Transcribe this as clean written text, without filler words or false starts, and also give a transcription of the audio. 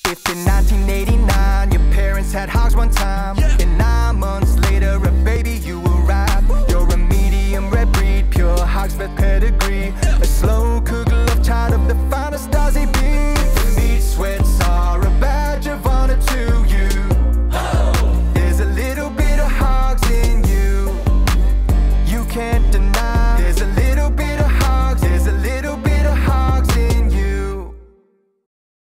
If in 1989 your parents had hogs one time, in 9 months